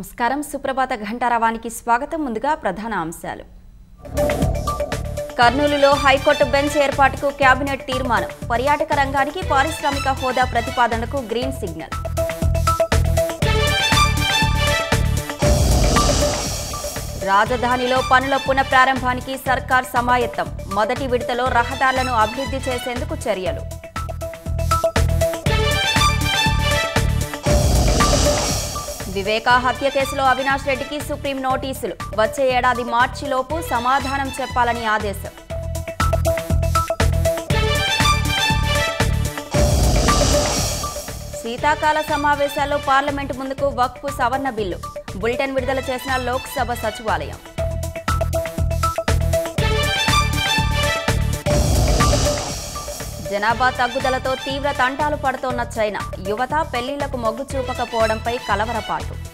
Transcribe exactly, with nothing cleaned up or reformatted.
నమస్కారం సుప్రభాత ఘంటారావానికి స్వాగతం. ముందుగా ప్రధాన అంశాలు. కర్నూలులో హైకోర్టు బెంచ్ ఏర్పాటుకు కేబినెట్ తీర్మానం. పర్యాటక రంగానికి పారిశ్రామిక హోదా ప్రతిపాదనకు గ్రీన్ సిగ్నల్. రాజధానిలో పనుల పునఃప్రారంభానికి సర్కార్ సమాయత్తం. మొదటి విడతలో రహదారులను అభివృద్ధి చేసేందుకు చర్యలు. వివేక హత్య కేసులో అవినాష్ రెడ్డికి సుప్రీం నోటీసులు. వచ్చే ఏడాది మార్చిలోపు సమాధానం చెప్పాలని ఆదేశం. శీతాకాల సమావేశాల్లో పార్లమెంటు ముందుకు వక్ఫ్ సవరణ బిల్లు. బులెటిన్ విడుదల చేసిన లోక్సభ సచివాలయం. జనాభా తగ్గుదలతో తీవ్ర తంటాలు పడుతోన్న చైనా. యువత పెళ్లిళ్లకు మొగ్గు చూపకపోవడంపై కలవరపాటు.